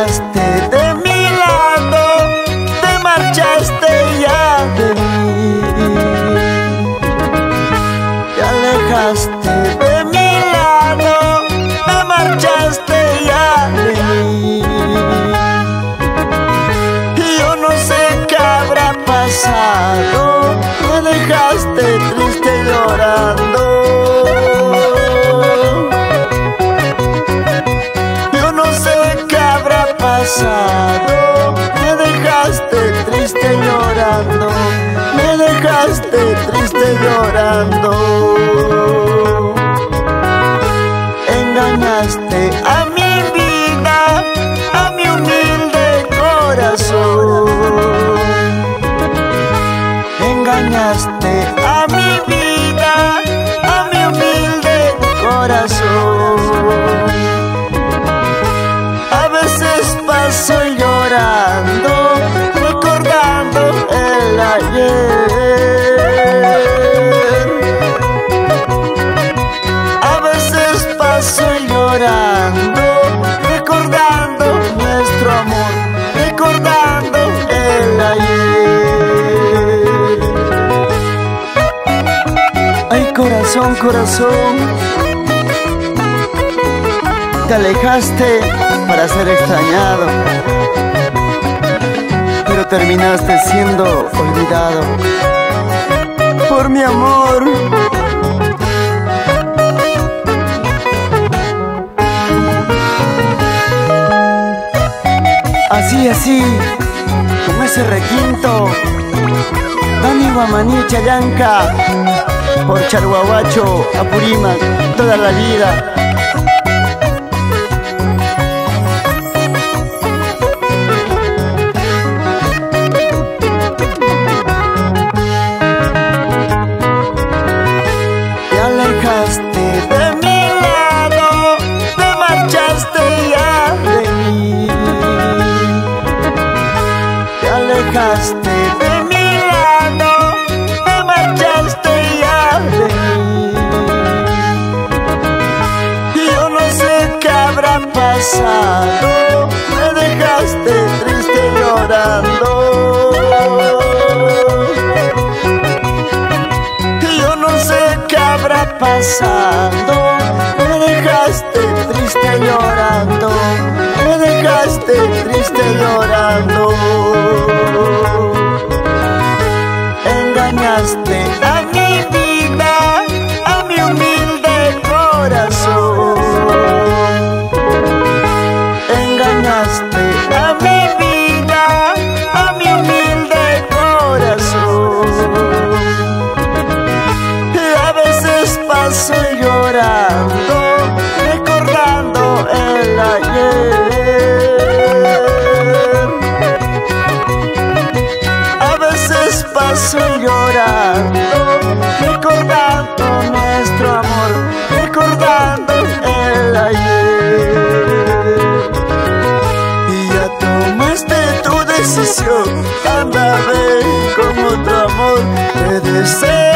alejaste de mi lado, te marchaste ya de mí. Te alejaste de mi lado, te marchaste ya de mí. Y yo no sé qué habrá pasado, me dejaste triste llorando. Me dejaste triste llorando, me dejaste triste llorando. Engañaste a mi vida, a mi humilde corazón. Engañaste a mi vida, a mi humilde corazón. Paso llorando, recordando el ayer. A veces paso llorando, recordando nuestro amor, recordando el ayer. Ay, corazón, corazón, te alejaste para ser extrañado, pero terminaste siendo olvidado por mi amor. Así, así, como ese requinto, Dani Guamaní Chayanca, por Charhuahuacho, Apurímac, toda la vida. De mi lado, te marchaste ya de mí. Te alejaste de mi lado, te marchaste ya de mí. Y yo no sé qué habrá pasado, me dejaste triste llorando. Pasando, me dejaste triste llorando, me dejaste triste llorando. Engañaste a mi vida, a mi humilde corazón. Engañaste a mi vida, a mi humilde corazón. Paso llorando, recordando el ayer. A veces paso llorando, recordando nuestro amor, recordando el ayer. Y ya tomaste tu decisión, anda, ve con otro amor, te deseo.